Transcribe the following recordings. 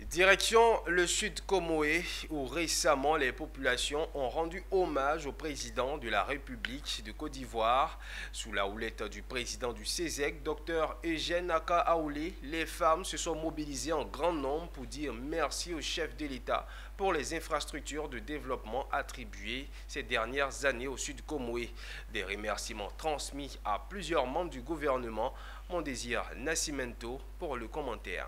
Direction le Sud Comoé, où récemment les populations ont rendu hommage au président de la République de Côte d'Ivoire. Sous la houlette du président du CESEC, Dr Eugène Akaoulé, les femmes se sont mobilisées en grand nombre pour dire merci au chef de l'État pour les infrastructures de développement attribuées ces dernières années au Sud Comoé. Des remerciements transmis à plusieurs membres du gouvernement. Mon désir Nascimento pour le commentaire.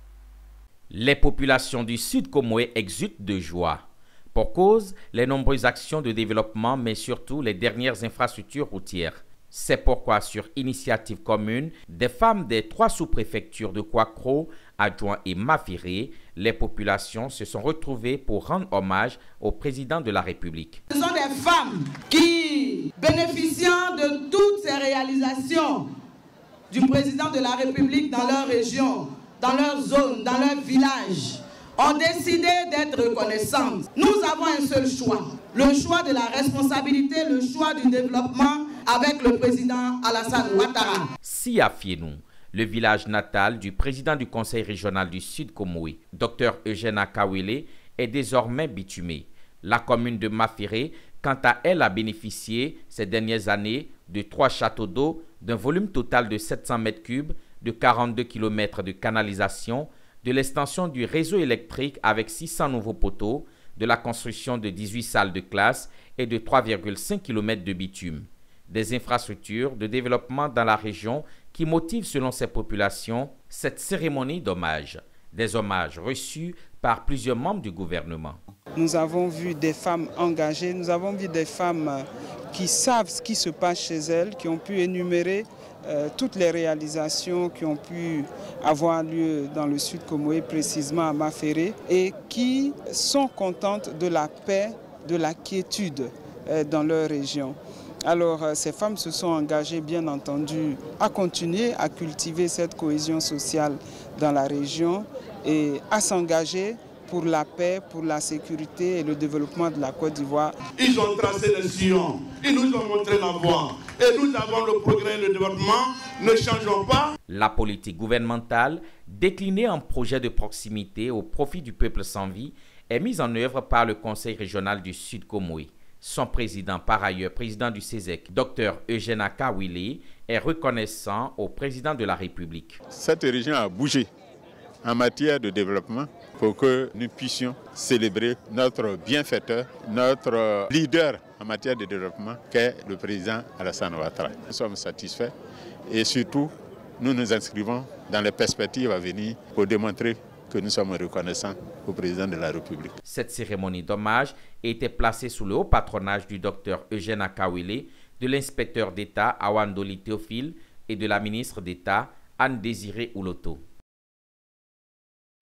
Les populations du Sud Comoé exultent de joie. Pour cause, les nombreuses actions de développement, mais surtout les dernières infrastructures routières. C'est pourquoi, sur initiative commune, des femmes des 3 sous-préfectures de Kouakro, Adjoint et Mafiré, les populations se sont retrouvées pour rendre hommage au président de la République. Ce sont des femmes qui, bénéficiant de toutes ces réalisations du président de la République dans leur région, dans leur zone, dans leur village, ont décidé d'être reconnaissantes. Nous avons un seul choix, le choix de la responsabilité, le choix du développement avec le président Alassane Ouattara. Sia Fienou, le village natal du président du conseil régional du Sud Comoé, Dr Eugène Akaoulé, est désormais bitumé. La commune de Mafiré, quant à elle, a bénéficié ces dernières années de 3 châteaux d'eau d'un volume total de 700 mètres cubes, de 42 km de canalisation, de l'extension du réseau électrique avec 600 nouveaux poteaux, de la construction de 18 salles de classe et de 3,5 km de bitume. Des infrastructures de développement dans la région qui motivent selon ces populations cette cérémonie d'hommage. Des hommages reçus par plusieurs membres du gouvernement. Nous avons vu des femmes engagées, nous avons vu des femmes qui savent ce qui se passe chez elles, qui ont pu énumérer toutes les réalisations qui ont pu avoir lieu dans le Sud Comoé, précisément à Maféré, et qui sont contentes de la paix, de la quiétude dans leur région. Alors ces femmes se sont engagées bien entendu à continuer à cultiver cette cohésion sociale dans la région et à s'engager pour la paix, pour la sécurité et le développement de la Côte d'Ivoire. Ils ont tracé le sillon, ils nous ont montré la voie et nous avons le progrès et le développement, ne changeons pas. La politique gouvernementale, déclinée en projet de proximité au profit du peuple sans vie, est mise en œuvre par le Conseil régional du Sud Comoé. Son président, par ailleurs président du CESEC, Dr Eugène Akaoulé, est reconnaissant au président de la République. Cette région a bougé en matière de développement pour que nous puissions célébrer notre bienfaiteur, notre leader en matière de développement qu'est le président Alassane Ouattara. Nous sommes satisfaits et surtout nous nous inscrivons dans les perspectives à venir pour démontrer que nous sommes reconnaissants au président de la République. Cette cérémonie d'hommage était placée sous le haut patronage du docteur Eugène Akaoulé, de l'inspecteur d'État Awandoli Théophile et de la ministre d'État Anne-Désirée Ouloto.